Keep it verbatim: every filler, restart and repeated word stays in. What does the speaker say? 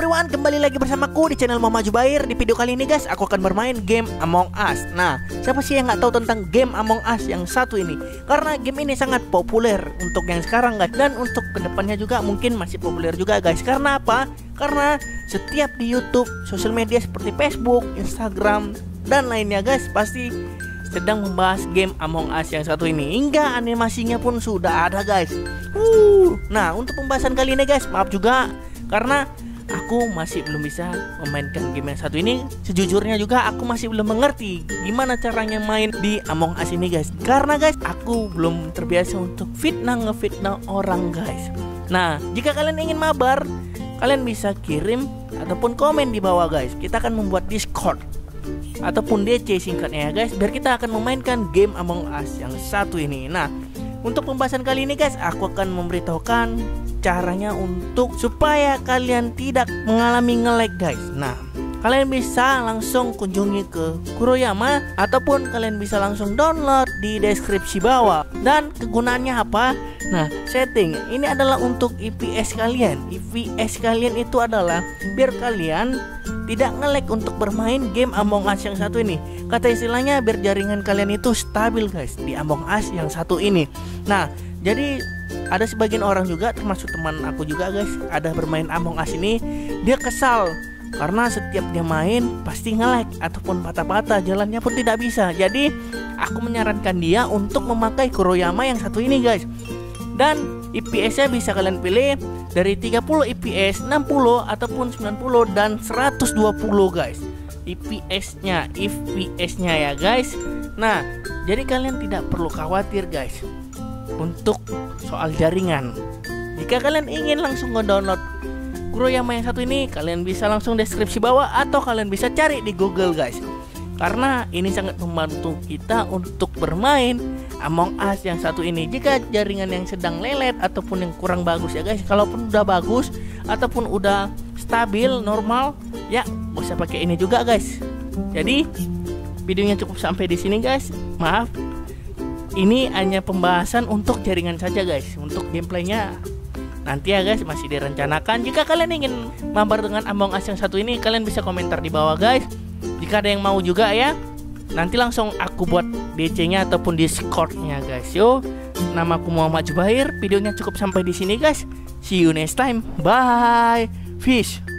everyone, kembali lagi bersamaku di channel Muhammad Jubair. Di video kali ini guys, aku akan bermain game Among Us. Nah, siapa sih yang nggak tahu tentang game Among Us yang satu ini? Karena game ini sangat populer untuk yang sekarang guys, dan untuk kedepannya juga mungkin masih populer juga guys. Karena apa? Karena setiap di YouTube, sosial media seperti Facebook, Instagram, dan lainnya guys, pasti sedang membahas game Among Us yang satu ini. Hingga animasinya pun sudah ada guys. uh. Nah, untuk pembahasan kali ini guys, maaf juga karena aku masih belum bisa memainkan game yang satu ini. Sejujurnya juga aku masih belum mengerti gimana caranya main di Among Us ini guys. Karena guys, aku belum terbiasa untuk fitnah ngefitnah orang guys. Nah, jika kalian ingin mabar, kalian bisa kirim ataupun komen di bawah guys. Kita akan membuat Discord ataupun D C singkatnya ya guys, biar kita akan memainkan game Among Us yang satu ini. Nah, untuk pembahasan kali ini guys, aku akan memberitahukan caranya untuk supaya kalian tidak mengalami nge-lag guys. Nah, kalian bisa langsung kunjungi ke Kuroyama ataupun kalian bisa langsung download di deskripsi bawah. Dan kegunaannya apa? Nah, setting ini adalah untuk I P S kalian. I P S kalian itu adalah biar kalian tidak nge-lag untuk bermain game Among Us yang satu ini. Kata istilahnya biar jaringan kalian itu stabil guys di Among Us yang satu ini. Nah, jadi ada sebagian orang juga, termasuk teman aku juga guys, ada bermain Among Us ini, dia kesal karena setiap dia main pasti nge-lag ataupun patah-patah, jalannya pun tidak bisa. Jadi aku menyarankan dia untuk memakai Kuroyama yang satu ini guys. Dan I P S-nya bisa kalian pilih dari tiga puluh I P S, enam puluh ataupun sembilan puluh dan seratus dua puluh guys. I P S-nya, I P S-nya ya guys. Nah, jadi kalian tidak perlu khawatir guys untuk soal jaringan. Jika kalian ingin langsung nge-download Kuroyama yang satu ini, kalian bisa langsung deskripsi bawah atau kalian bisa cari di Google guys. Karena ini sangat membantu kita untuk bermain Among Us yang satu ini. Jika jaringan yang sedang lelet ataupun yang kurang bagus ya guys, kalaupun udah bagus ataupun udah stabil normal, ya gak usah pakai ini juga guys. Jadi videonya cukup sampai di sini guys. Maaf, ini hanya pembahasan untuk jaringan saja guys. Untuk gameplaynya nanti ya guys, masih direncanakan. Jika kalian ingin mabar dengan Among Us yang satu ini, kalian bisa komentar di bawah guys. Jika ada yang mau juga ya, nanti langsung aku buat D C-nya ataupun Discord-nya guys. Yo, namaku Muhammad Jubair. Videonya cukup sampai di sini guys. See you next time. Bye. Fish.